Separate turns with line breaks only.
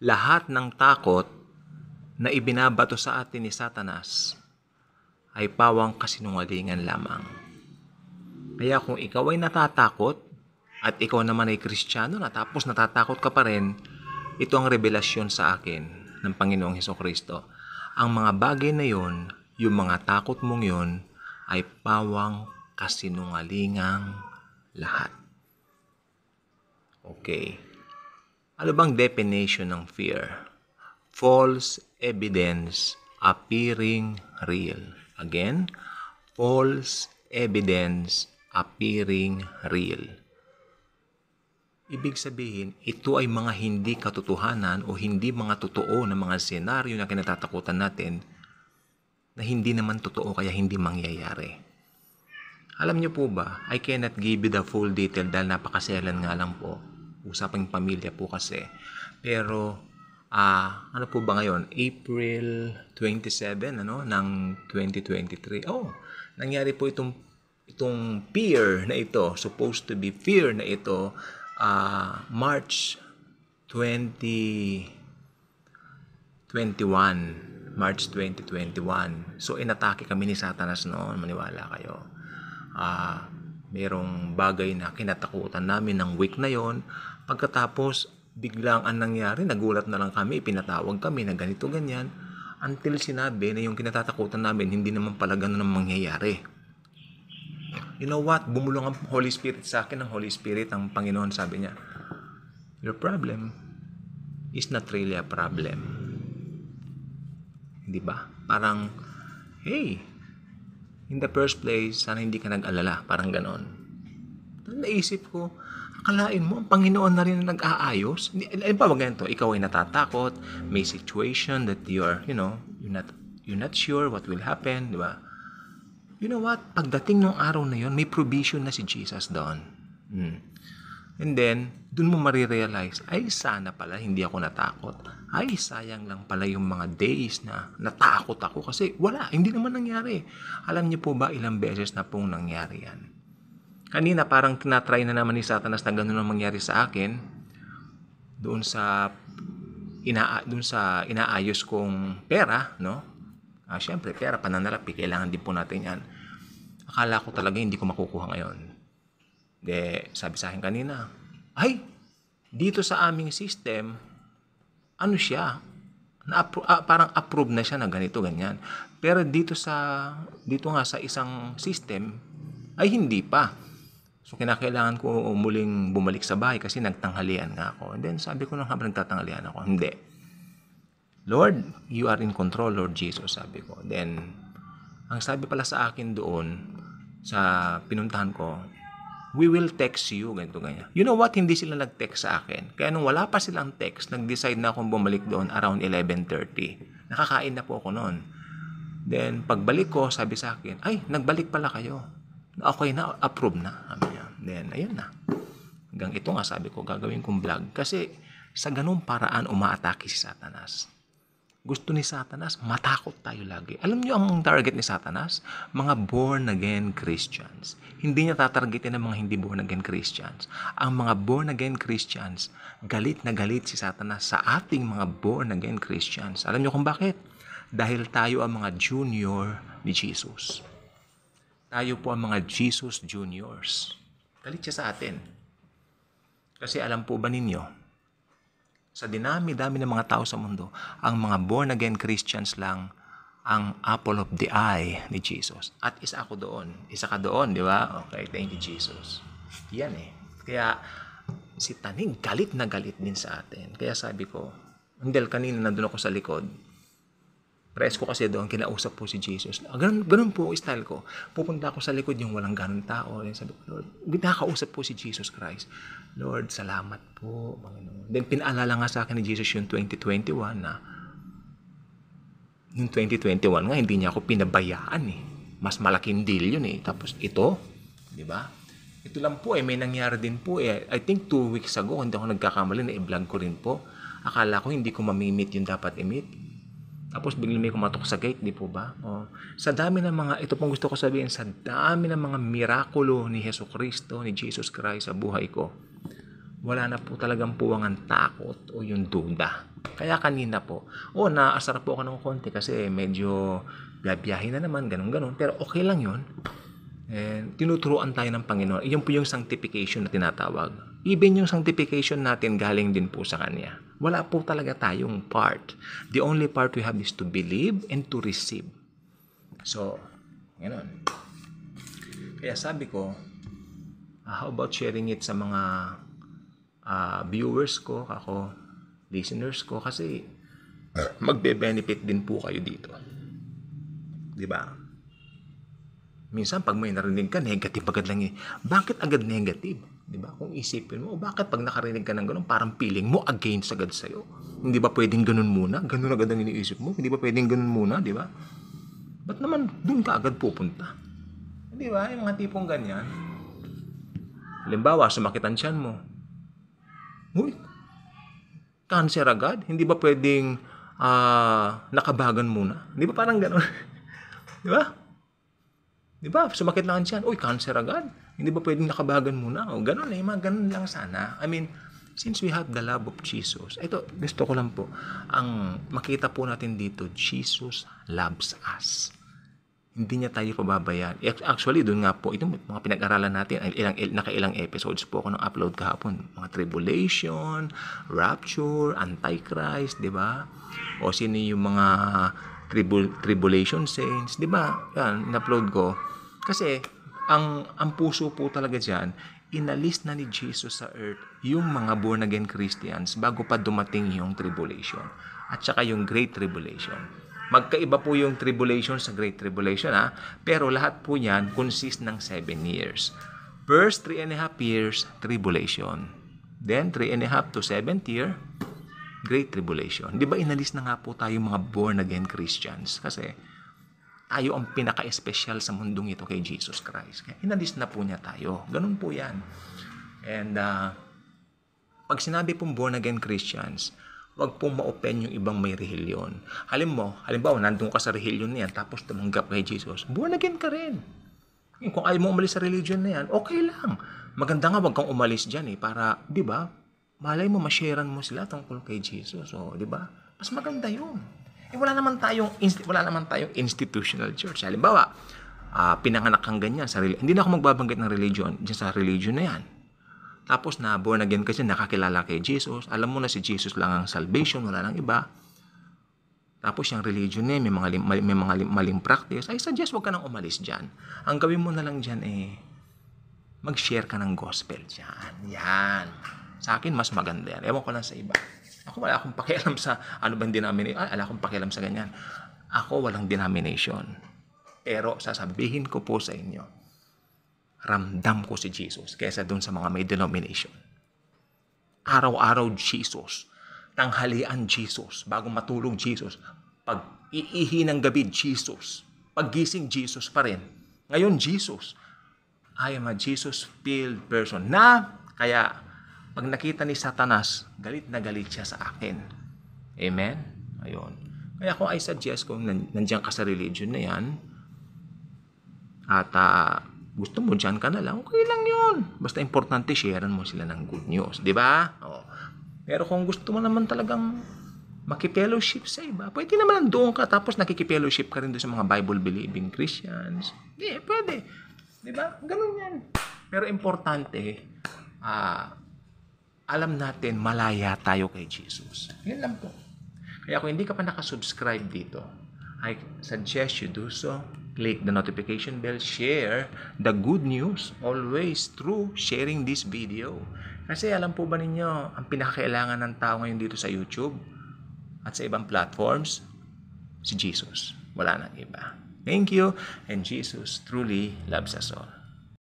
lahat ng takot na ibinabato sa atin ni Satanas ay pawang kasinungalingan lamang. Kaya kung ikaw ay natatakot at ikaw naman ay Kristiyano na tapos natatakot ka pa rin, ito ang revelasyon sa akin ng Panginoong Hesukristo. Ang mga bagay na yon, yung mga takot mong yon, ay pawang kasinungalingang lahat. Okay. Ano bang definition ng fear? False evidence appearing real. Again, false evidence appearing real. Ibig sabihin, ito ay mga hindi katotohanan o hindi mga totoo na mga senaryo na kinatatakutan natin na hindi naman totoo kaya hindi mangyayari. Alam niyo po ba, I cannot give you the full detail dahil napakaselan nga lang po. Usapang pamilya po kasi. Pero, ano po ba ngayon? April 27 ng 2023. Nangyari po itong fear na ito, supposed to be fear na ito, March 2021. So, inatake kami ni Satanas noon. Maniwala kayo. Merong bagay na kinatakutan namin ng week na yon. Pagkatapos, biglang ang nangyari, nagulat na lang kami, pinatawag kami na ganito, ganyan. Until sinabi na yung kinatatakutan namin, hindi naman pala ganun ang mangyayari. You know what? Bumulong ang Holy Spirit sa akin, ang Holy Spirit, ang Panginoon, sabi niya, your problem is not really a problem. Di ba? Parang, hey, in the first place, sana hindi ka nag-alala. Parang ganon. Naisip ko, akalain mo, ang Panginoon na rin na nag-aayos. Ano pa ba ganito? Ikaw ay natatakot, may situation that you're not sure what will happen, di ba? You know what? Pagdating ng araw na yon, may provision na si Jesus doon. And then, dun mo marirealize, ay sana pala hindi ako natakot. Ay sayang lang pala yung mga days na natakot ako kasi wala, hindi naman nangyari. Alam niyo po ba ilang beses na pong nangyari yan? Kanina parang tinatry na naman ni Satanas na gano'n ang mangyari sa akin doon sa inaayos kong pera, no? Siyempre, pera, pananalapi, kailangan din po natin yan. Akala ko talaga hindi ko makukuha ngayon. Sabi sa akin kanina, ay, dito sa aming system, ano siya? Parang approve na siya na ganito, ganyan. Pero dito nga sa isang system, ay hindi pa. So, kinakailangan ko muling bumalik sa bahay kasi nagtanghalian nga ako. And then, sabi ko nung habang nagtatanghalian ako, hindi. Lord, you are in control, Lord Jesus, sabi ko. Then, ang sabi pala sa akin doon, sa pinuntahan ko, we will text you, ganito, ganyan. You know what? Hindi sila nag-text sa akin. Kaya nung wala pa silang text, nag-decide na akong bumalik doon around 11:30. Nakakain na po ako noon. Then, pagbalik ko, sabi sa akin, ay, nagbalik pala kayo. Okay na, approve na. Then, ayun na. Hanggang ito nga sabi ko, gagawin kong vlog. Kasi sa ganung paraan umaatake si Satanas. Gusto ni Satanas, matakot tayo lagi. Alam niyo ang target ni Satanas? Mga born-again Christians. Hindi niya tatargetin ng mga hindi born-again Christians. Ang mga born-again Christians, galit na galit si Satanas sa ating mga born-again Christians. Alam niyo kung bakit? Dahil tayo ang mga junior ni Jesus. Tayo po ang mga Jesus Juniors. Galit siya sa atin. Kasi alam po ba ninyo, sa dinami-dami ng mga tao sa mundo, ang mga born-again Christians lang ang apple of the eye ni Jesus. At isa ako doon. Isa ka doon, di ba? Okay, thank you, Jesus. Yan eh. Kaya si Taning galit na galit din sa atin. Kaya sabi ko, dahil kanina nandun ako sa likod, press ko kasi doon, kinausap po si Jesus. Ganun po style ko. Pupunta ako sa likod yung walang ganun tao. And sabi ko, Lord, nakausap po si Jesus Christ. Lord, salamat po, Panginoon. Then pinaalala nga sa akin ni Jesus yung 2021 na yung 2021 nga, hindi niya ako pinabayaan eh. Mas malaking deal yun eh. Tapos ito, di ba? Ito lang po eh, may nangyari din po eh. I think 2 weeks ago, hindi ako nagkakamali na i-vlog ko rin po. Akala ko hindi ko mamimit yung dapat i-meet. Tapos biglang may kumatok sa gate, di po ba? Sa dami ng mga, ito pong gusto ko sabihin, sa dami ng mga mirakulo ni Hesukristo, ni Jesus Christ sa buhay ko, wala na po talagang puwangan takot o yung duda. Kaya kanina po, naasar po ako ng konti kasi medyo biyahe na naman, ganun-ganun. Pero okay lang yun. And tinuturuan tayo ng Panginoon. Iyon po yung sanctification na tinatawag. Even yung sanctification natin galing din po sa Kanya. Wala po talaga tayong part. The only part we have is to believe and to receive. So, gano'n. Kaya sabi ko, how about sharing it sa mga viewers ko, listeners ko, kasi magbe-benefit din po kayo dito. Diba? Minsan, pag may narinig ka, negative agad lang eh. Bakit agad negative? Diba? Kung isipin mo, bakit pag nakarinig ka ng ganun, parang feeling mo against agad sa'yo? Hindi ba pwedeng ganun muna? Ganun agad ang iniisip mo? Hindi ba pwedeng ganun muna? Diba? Ba't naman dun ka agad pupunta? Diba? Yung mga tipong ganyan. Halimbawa, sumakit ang tiyan mo. Uy, cancer agad? Hindi ba pwedeng nakabagan muna? Di ba parang gano'n? Di ba? Di ba? Sumakit lang ang tiyan. Uy, cancer agad? Hindi ba pwedeng nakabagan muna? O, gano'n eh. Mga gano'n lang sana. I mean, since we have the love of Jesus, ito, gusto ko lang po, ang makita po natin dito, Jesus loves us. Hindi niya tayo pababayaan. Actually, doon nga po, ito mga pinag-aralan natin, nakailang episodes po ako nang upload kahapon. Mga tribulation, rapture, antichrist, di ba? O sino yung mga tribulation saints, di ba? Yan, in-upload ko. Kasi, ang puso po talaga dyan, inalis na ni Jesus sa earth yung mga born-again Christians bago pa dumating yung tribulation. At saka yung Great Tribulation. Magkaiba po yung tribulation sa Great Tribulation, pero lahat po yan consist ng 7 years. First 3.5 years, tribulation. Then 3.5 to 7th year, Great Tribulation. Di ba inalis na nga po tayo mga born-again Christians? Kasi tayo ang pinaka-espesyal sa mundong ito kay Jesus Christ. Kaya inalis na po niya tayo. Ganun po yan. And pag sinabi pong born-again Christians, wag pong ma-open yung ibang may relihiyon. Halimbawa, nandun ka sa relihiyon na yan, tapos tumanggap kay Jesus, born again ka rin. Kung ayaw mo umalis sa religion na yan, okay lang. Maganda nga, wag kang umalis dyan para, di ba, malay mo, ma-sharean mo sila tungkol kay Jesus. O, di ba? Mas maganda yun. Wala naman tayong institutional church. Halimbawa, pinanganak kang ganyan sa religion. Hindi na ako magbabanggit ng religion dyan sa religion na yan. Tapos na born again kasi nakakilala kay Jesus. Alam mo na si Jesus lang ang salvation, wala nang iba. Tapos yung religion niya, may mga maling practice. I suggest wag ka nang umalis dyan. Ang gawin mo na lang dyan mag-share ka ng gospel dyan. Yan. Sa akin, mas maganda yan. Ewan ko lang sa iba. Ako wala akong pakialam sa denomination. Wala akong pakialam sa ganyan. Ako walang denomination. Pero sasabihin ko po sa inyo, ramdam ko si Jesus kaysa dun sa mga may denomination. Araw-araw Jesus. Tanghalian Jesus. Bago matulog Jesus. Pag iihi ng gabi Jesus. Paggising Jesus pa rin. Ngayon Jesus. I am a Jesus-filled person. Kaya pag nakita ni Satanas, galit na galit siya sa akin. Amen? Ayun. Kaya kung I suggest kung nandiyan ka sa religion na yan, at gusto mo, dyan ka na lang, okay lang yun. Basta importante, sharean mo sila ng good news. Di ba? Pero kung gusto mo naman talagang makipellowship sa iba, pwede naman doon ka, tapos nakikipellowship ka rin doon sa mga Bible-believing Christians. Di, pwede. Di ba? Ganun yan. Pero importante, alam natin, malaya tayo kay Jesus. Yan lang po. Kaya kung hindi ka pa nakasubscribe dito, I suggest you do so. Click the notification bell, share the good news always through sharing this video. Kasi alam po ba ninyo, ang pinakakailangan ng tao ngayon dito sa YouTube at sa ibang platforms, si Jesus. Wala nang iba. Thank you, and Jesus truly loves us all.